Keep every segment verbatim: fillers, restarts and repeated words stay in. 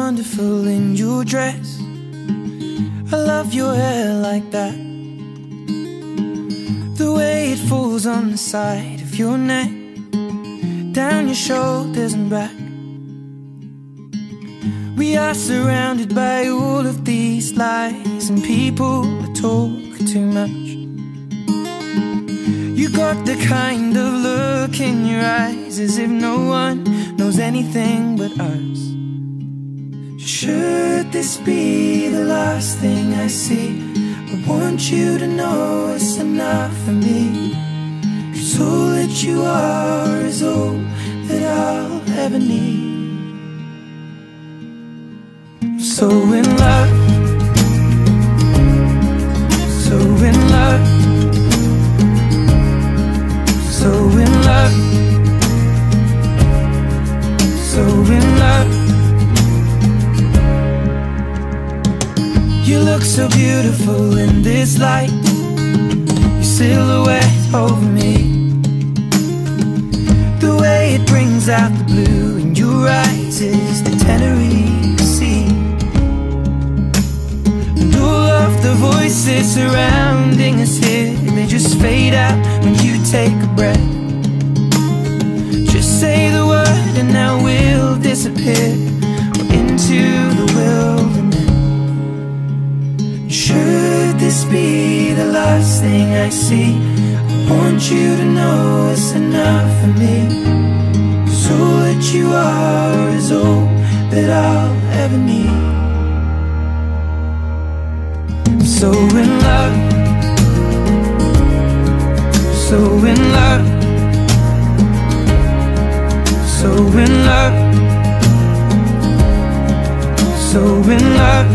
wonderful in your dress. I love your hair like that, the way it falls on the side of your neck, down your shoulders and back. We are surrounded by all of these lies, and people that talk too much. You got the kind of look in your eyes as if no one knows anything but us. Should this be the last thing I see, I want you to know it's enough for me. 'Cause all that you are is all that I'll ever need. So in love, so in love, so in love, so in love. You look so beautiful in this light, your silhouette over me, the way it brings out the blue in your eyes is the Tenerife Sea. And all of the voices surrounding us here, they just fade out when you take a breath. Just say the word and now we'll disappear into the wilderness. Should this be the last thing I see, I want you to know it's enough for me. 'Cause all that you are is all that I'll ever need. I'm so in love, so in love, so in love, so in love.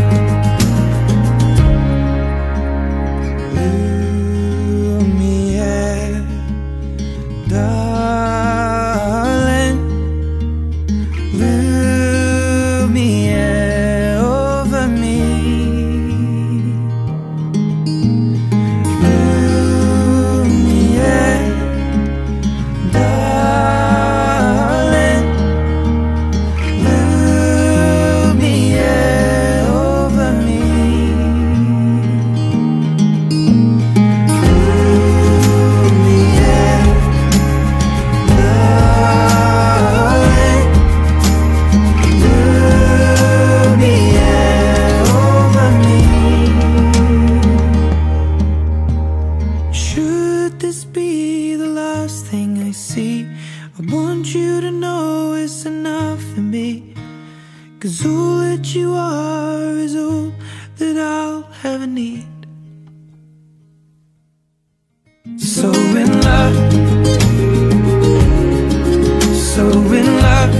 I want you to know it's enough for me. 'Cause all that you are is all that I'll ever need. So in love, so in love,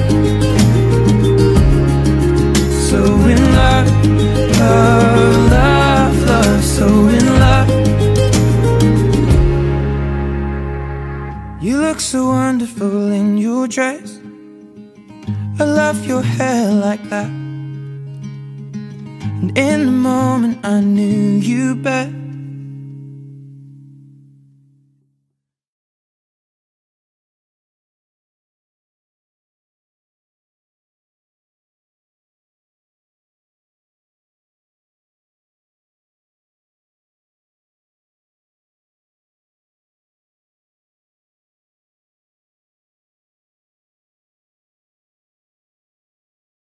so in love, love, love, love, so in love. You look so wonderful in your dress. I love your hair like that. And in the moment I knew you better